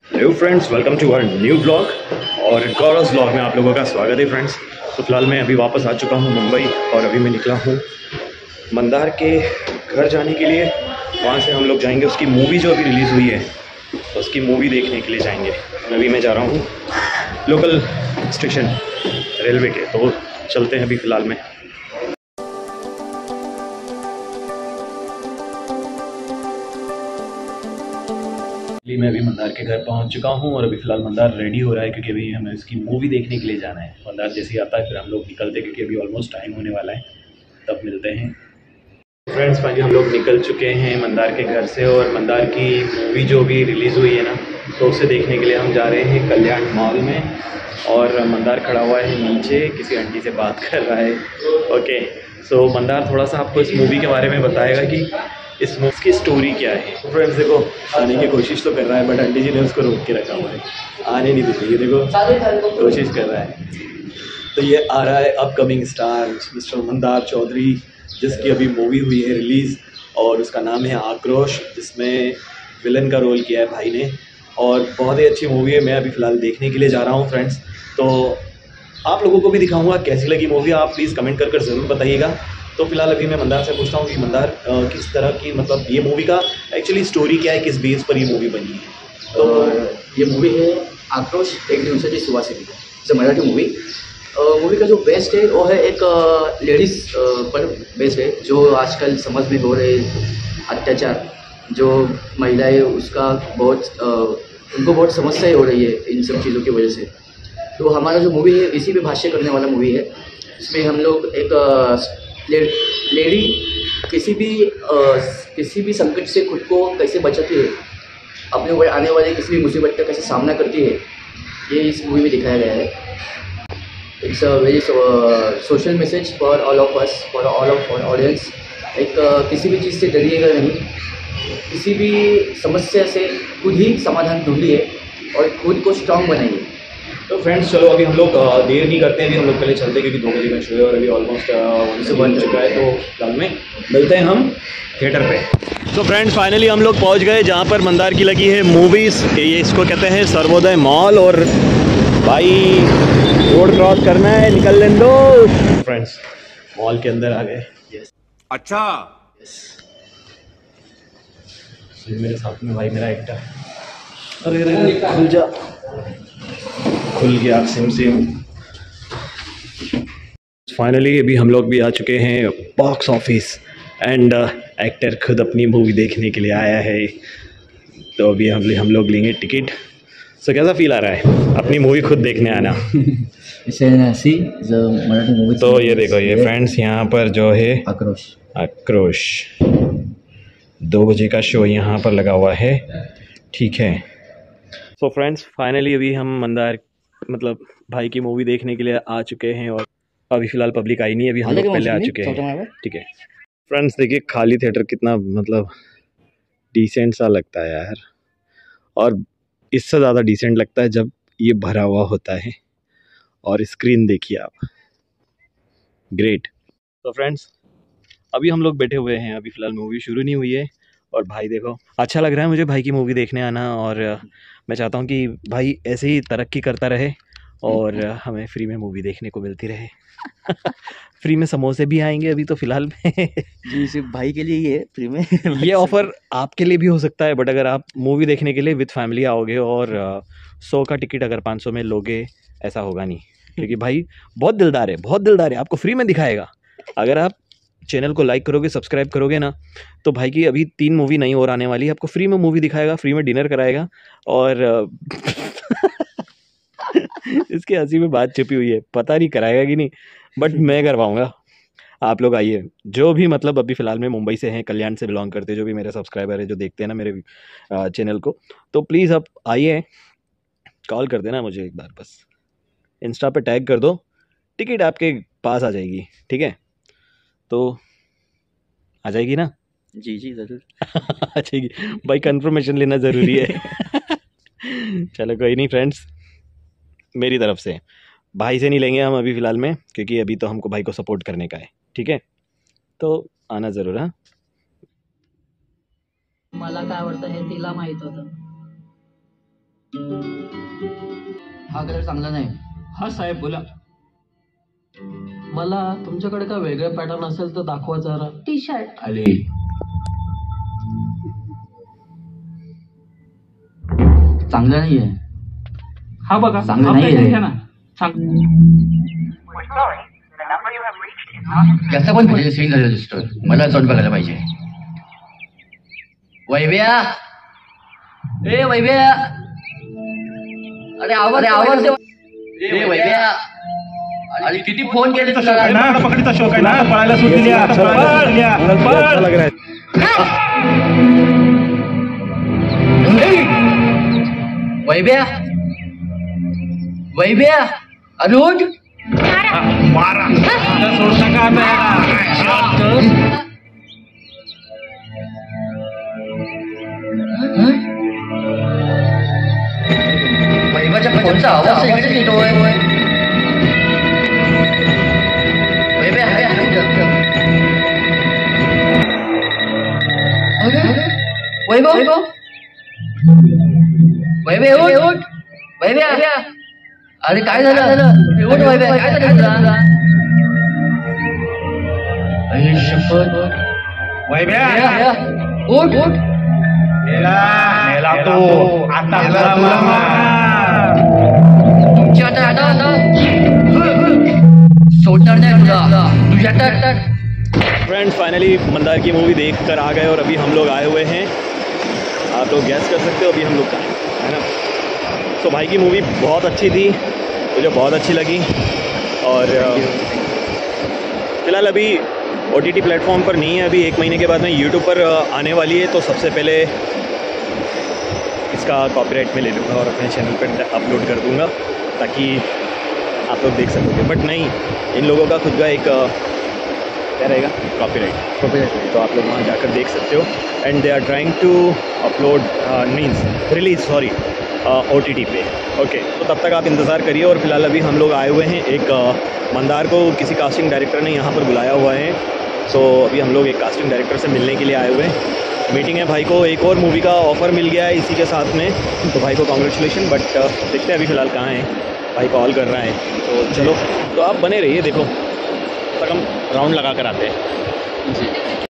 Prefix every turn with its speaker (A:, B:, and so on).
A: Hello friends, welcome to our new blog. और Gaurav blog में आप लोगों का स्वागत है फ्रेंड्स। तो फिलहाल मैं अभी वापस आ चुका हूँ मुंबई और अभी मैं निकला हूँ मंदार के घर जाने के लिए। वहाँ से हम लोग जाएंगे, उसकी मूवी जो अभी रिलीज़ हुई है तो उसकी मूवी देखने के लिए जाएंगे। अभी मैं जा रहा हूँ लोकल स्टेशन रेलवे के, तो चलते हैं अभी फ़िलहाल में। मैं अभी मंदार के घर पहुंच चुका हूं और अभी फ़िलहाल मंदार रेडी हो रहा है क्योंकि अभी हमें इसकी मूवी देखने के लिए जाना है। मंदार जैसे ही आता है फिर हम लोग निकलते हैं क्योंकि अभी ऑलमोस्ट टाइम होने वाला है, तब मिलते हैं। फ्रेंड्स फाइनली हम लोग निकल चुके हैं मंदार के घर से और मंदार की मूवी जो भी रिलीज़ हुई है ना, तो उसे देखने के लिए हम जा रहे हैं कल्याण मॉल में। और मंदार खड़ा हुआ है नीचे, किसी आंटी से बात कर रहा है। ओके, सो मंदार थोड़ा सा आपको इस मूवी के बारे में बताएगा कि इस मूवी की स्टोरी क्या है। तो फ्रेंड्स देखो, आने की कोशिश तो कर रहा है बट आंटी जी ने उसको रोक के रखा हुआ है, आने नहीं दे रही है। देखो कोशिश कर रहा है। तो ये आ रहा है upcoming star mister Mandar Chaudhary, जिसकी अभी मूवी हुई है रिलीज़ और उसका नाम है आक्रोश, जिसमें विलन का रोल किया है भाई ने। और बहुत ही अच्छी मूवी है, मैं अभी फ़िलहाल देखने के लिए जा रहा हूँ फ्रेंड्स। तो आप लोगों को भी दिखाऊंगा कैसी लगी मूवी, आप प्लीज़ कमेंट कर ज़रूर बताइएगा। तो फिलहाल अभी मैं मंदार से पूछता हूँ कि मंदार किस तरह की, मतलब ये मूवी का एक्चुअली स्टोरी क्या है, किस बेस पर ये मूवी बनी है।
B: तो ये मूवी है आक्रोश Ek Divsachi Suvasini, it's a Marathi movie. Movie का जो बेस्ट है वो है एक लेडीज़ पर बेस्ड है, जो आजकल समाज में हो रहे अत्याचार, जो महिलाएं उसका बहुत उनको बहुत समस्याएं हो रही है इन सब चीज़ों की वजह से। तो हमारा जो मूवी है इसी पे भाष्य करने वाला मूवी है। इसमें हम लोग एक लेडी किसी भी संकट से खुद को कैसे बचाती है, अपने ऊपर आने वाले किसी भी मुसीबत का कैसे सामना करती है, ये इस मूवी में दिखाया गया है। It's a very social message for all of us, for all of audience. एक किसी भी चीज़ से डरिएगा नहीं, किसी भी समस्या से खुद ही समाधान ढूंढिए और खुद को स्ट्रांग बनाइए।
A: तो फ्रेंड्स चलो अभी हम लोग देर नहीं करते हैं, अभी हम लोग पहले चलते हैं क्योंकि 2 बजे का शो है और अभी ऑलमोस्ट 1 से बन चुका है। तो फिलहाल में मिलते हैं हम थिएटर पे। तो फ्रेंड्स फाइनली हम लोग पहुंच गए जहां पर मंदार की लगी है मूवीज़। ये इसको कहते हैं सर्वोदय मॉल। और भाई रोड क्रॉस करना है, निकल लें दो। फ्रेंड्स मॉल के अंदर आ गए। यस
C: अच्छा
A: मेरे साथ में भाई मेरा एक्टर, अरे अरे खुल जा, खुल गया सिम सिम। फाइनली अभी हम लोग भी आ चुके हैं बॉक्स ऑफिस एंड एक्टर खुद अपनी मूवी देखने के लिए आया है। तो अभी हम लोग लेंगे टिकट। सो कैसा फील आ रहा है अपनी मूवी खुद देखने आना?
B: मराठी मूवी।
A: तो ये देखो ये फ्रेंड्स यहाँ पर जो है
B: आक्रोश,
A: आक्रोश 2 बजे का शो यहाँ पर लगा हुआ है, ठीक है। सो फ्रेंड्स फाइनली अभी हम मंदार मतलब भाई की मूवी देखने के लिए आ चुके हैं और अभी फ़िलहाल पब्लिक आई नहीं, अभी हम लोग पहले आ चुके हैं, ठीक है। फ्रेंड्स देखिए खाली थिएटर कितना मतलब डिसेंट सा लगता है यार, और इससे ज़्यादा डिसेंट लगता है जब ये भरा हुआ होता है। और स्क्रीन देखिए आप, ग्रेट। तो फ्रेंड्स अभी हम लोग बैठे हुए हैं, अभी फ़िलहाल मूवी शुरू नहीं हुई है और भाई देखो अच्छा लग रहा है मुझे भाई की मूवी देखने आना। और मैं चाहता हूँ कि भाई ऐसे ही तरक्की करता रहे और हमें फ्री में मूवी देखने को मिलती रहे। फ्री में समोसे भी आएंगे अभी तो फ़िलहाल में।
B: जी सिर्फ भाई के लिए ही है फ्री में।
A: ये ऑफ़र आपके लिए भी हो सकता है, बट अगर आप मूवी देखने के लिए विद फैमिली आओगे और 100 का टिकट अगर 500 में लोगे, ऐसा होगा नहीं, क्योंकि भाई बहुत दिलदार है, बहुत दिलदार है, आपको फ्री में दिखाएगा। अगर आप चैनल को लाइक करोगे, सब्सक्राइब करोगे ना, तो भाई की अभी 3 मूवी नई और आने वाली है, आपको फ्री में मूवी दिखाएगा, फ्री में डिनर कराएगा। और इसकी हंसी में बात छुपी हुई है, पता नहीं कराएगा कि नहीं, बट मैं करवाऊंगा। आप लोग आइए, जो भी मतलब अभी फ़िलहाल में मुंबई से हैं, कल्याण से बिलोंग करते हैं, जो भी मेरे सब्सक्राइबर है, जो देखते हैं ना मेरे चैनल को, तो प्लीज़ आप आइए, कॉल कर देना मुझे एक बार, बस इंस्टा पे टैग कर दो, टिकट आपके पास आ जाएगी, ठीक है। तो आ जाएगी ना?
B: जी जी ज़रूर।
A: आ जाएगी भाई, कंफर्मेशन लेना ज़रूरी है। चलो कोई नहीं फ्रेंड्स, मेरी तरफ से भाई से नहीं लेंगे हम अभी फ़िलहाल में, क्योंकि अभी तो हमको भाई को सपोर्ट करने का है, ठीक है। तो आना ज़रूर। हाँ
D: मला काय आवडतं हे तिला माहित होतं.
B: हा कलर चांगला नाही.
A: हा साहेब बोला.
C: मला तुमच्याकडे काय वेगळं पॅटर्न असेल तर दाखवा जरा.
D: T shirt.
B: आले. चांगलं नाहीये.
A: हा बघा,
B: चांगलं
A: हा
B: नाहीये.
A: pattern घ्या ना.
B: जास्त पण म्हणजे सीन झालेला दिसतोय. मला तोंड बघायला पाहिजे. वैभ्या, ए वैभ्या, अरे आवाज ए वैभ्या, अरे किती फोन केले तुला.
A: पकडीचा शौक आहे ना, पळायला सूट दिली.
B: वैभ्या, वैभ्या, अनुज
A: मारा सोडू नका आता.
B: वैभ्याच्या फोनचा आवाज इकडेच येतोय. वैभ्या, वैभव, वैभव उठ, वैभ्या, अरे काय झालं. उठ वैभ्या, काय झालं तुला. अरे शपथ.
A: वैभ्या,
B: उठ उठ.
A: मेला तो आता
B: तुमची आता सोडणार नाही तुला. तुझ्या तर
A: फ्रेंड्स फाइनली मंदार की मूवी देख कर आ गए और अभी हम लोग आए हुए हैं. आप लोग गैस कर सकते हो अभी हम लोग कहाँ हैं, है ना. तो भाई की मूवी बहुत अच्छी थी, मुझे बहुत अच्छी लगी. और फ़िलहाल अभी OTT प्लेटफॉर्म पर नहीं है. अभी 1 महीने के बाद में यूट्यूब पर आने वाली है. तो सबसे पहले इसका कॉपीराइट में ले लूँगा और अपने चैनल पर अपलोड कर दूँगा ताकि आप लोग देख सकोगे. बट नहीं, इन लोगों का खुद का एक क्या रहेगा, कॉपीराइट. तो आप लोग वहाँ जाकर देख सकते हो. And they are trying to upload means release sorry OTT पे. ओके, तो तब तक आप इंतज़ार करिए. और फिलहाल अभी हम लोग आए हुए हैं. एक मंदार को किसी कास्टिंग डायरेक्टर ने यहाँ पर बुलाया हुआ है. सो अभी हम लोग एक कास्टिंग डायरेक्टर से मिलने के लिए आए हुए हैं. मीटिंग है. भाई को एक और मूवी का ऑफ़र मिल गया है इसी के साथ में, तो भाई को कॉन्ग्रेचुलेशन. बट देखते हैं अभी फ़िलहाल कहाँ हैं. भाई कॉल कर रहा है तो चलो, तो आप बने रहिए. देखो तक हम राउंड लगा कर आते हैं.